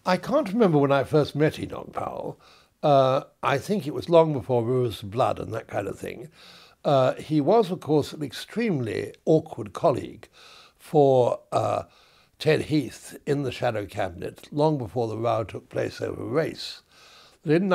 I can't remember when I first met Enoch Powell. I think it was long before Rivers of Blood and that kind of thing. He was, of course, an extremely awkward colleague for Ted Heath in the Shadow Cabinet long before the row took place over race. But in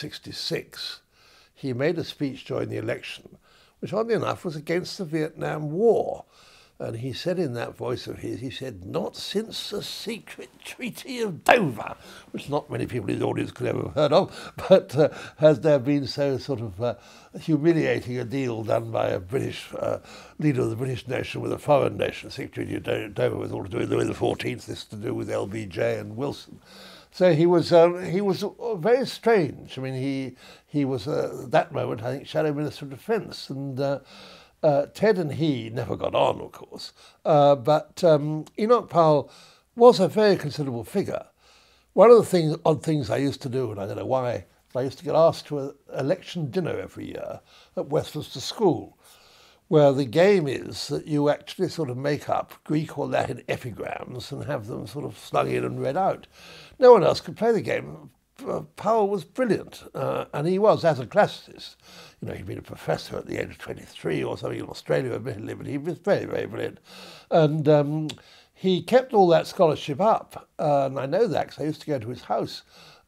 1966, he made a speech during the election, which oddly enough was against the Vietnam War. And he said in that voice of his, he said, "Not since the secret Treaty of Dover," which not many people in the audience could ever have heard of, but has there been so sort of humiliating a deal done by a British leader of the British nation with a foreign nation. The secret Treaty of Dover was all to do with Louis XIV, this to do with LBJ and Wilson. So he was very strange. I mean, he was at that moment, I think, Shadow Minister of Defence, and Ted and he never got on, of course, but Enoch Powell was a very considerable figure. One of the odd things I used to do, and I don't know why, I used to get asked to an election dinner every year at Westminster School, where the game is that you actually sort of make up Greek or Latin epigrams and have them sort of slung in and read out. No one else could play the game. Powell was brilliant, and he was, as a classicist. You know, he'd been a professor at the age of 23 or something in Australia, admittedly, but he was very, very brilliant. And he kept all that scholarship up, and I know that because I used to go to his house,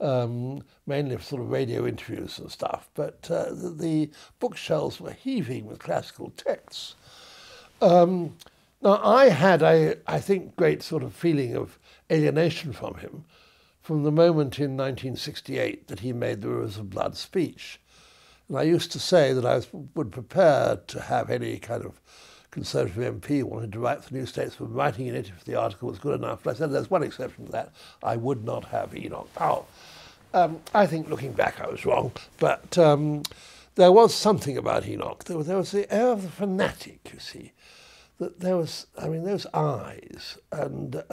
mainly for sort of radio interviews and stuff, but the bookshelves were heaving with classical texts. Now, I had I think, great sort of feeling of alienation from him from the moment in 1968 that he made the Rivers of Blood speech. And I used to say that I would prepare to have any kind of Conservative MP wanted to write for New Statesman writing in it if the article was good enough. But I said there's one exception to that. I would not have Enoch Powell. I think looking back I was wrong, but there was something about Enoch. There was the air of the fanatic, you see. That there was, I mean, those eyes, and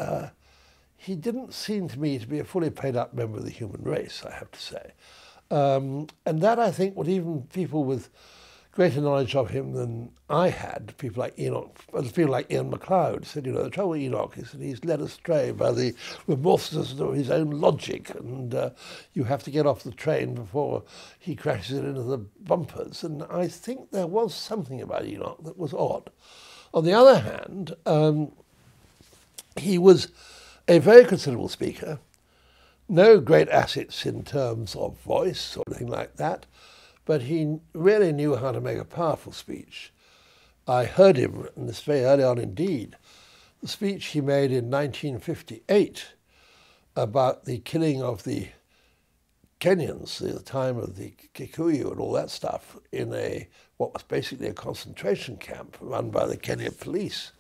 he didn't seem to me to be a fully paid-up member of the human race, I have to say. And that, I think, what even people with greater knowledge of him than I had, people like Ian MacLeod, said, you know, the trouble with Enoch is that he's led astray by the remorselessness of his own logic, and you have to get off the train before he crashes it into the bumpers. And I think there was something about Enoch that was odd. On the other hand, he was a very considerable speaker, no great assets in terms of voice or anything like that, but he really knew how to make a powerful speech. I heard him, and this very early on indeed, the speech he made in 1958 about the killing of the Kenyans, the time of the Kikuyu and all that stuff, in what was basically a concentration camp run by the Kenya police.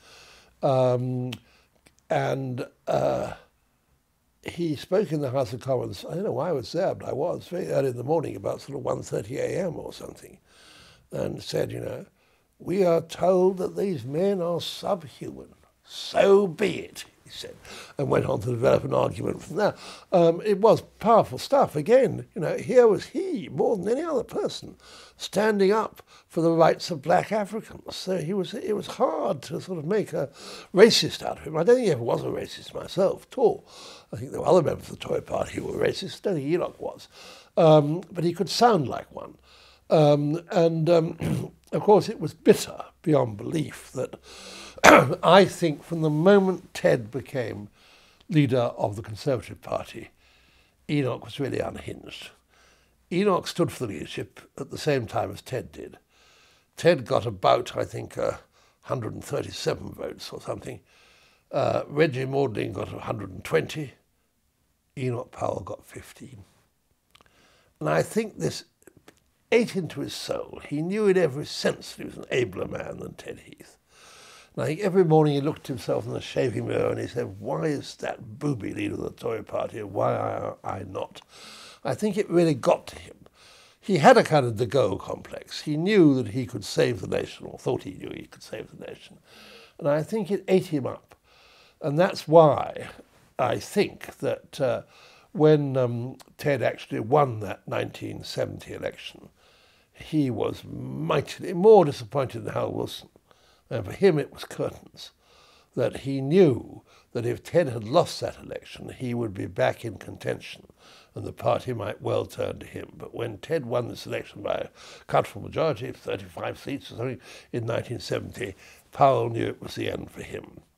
He spoke in the House of Commons, I don't know why I was there, but I was, very early in the morning, about sort of 1:30 a.m. or something, and said, you know, "We are told that these men are subhuman. So be it," he said, and went on to develop an argument from there. It was powerful stuff. Again, you know, here was he, more than any other person, standing up for the rights of black Africans. So it was hard to sort of make a racist out of him. I don't think he ever was a racist myself at all. I think there were other members of the Tory party who were racist. I don't think Enoch was. But he could sound like one. Of course, it was bitter beyond belief that I think from the moment Ted became leader of the Conservative Party, Enoch was really unhinged. Enoch stood for the leadership at the same time as Ted did. Ted got about, I think, 137 votes or something. Reggie Maudling got 120. Enoch Powell got 15. And I think this ate into his soul. He knew in every sense that he was an abler man than Ted Heath. And I think every morning he looked at himself in the shaving mirror and he said, why is that booby leader of the Tory party and why am I not? I think it really got to him. He had a kind of de Gaulle complex. He knew that he could save the nation, or thought he knew he could save the nation. And I think it ate him up. And that's why I think that when Ted actually won that 1970 election, he was mightily more disappointed than Hal Wilson. And for him, it was curtains. that he knew that if Ted had lost that election, he would be back in contention and the party might well turn to him. But when Ted won this election by a comfortable majority of 35 seats or something in 1970, Powell knew it was the end for him.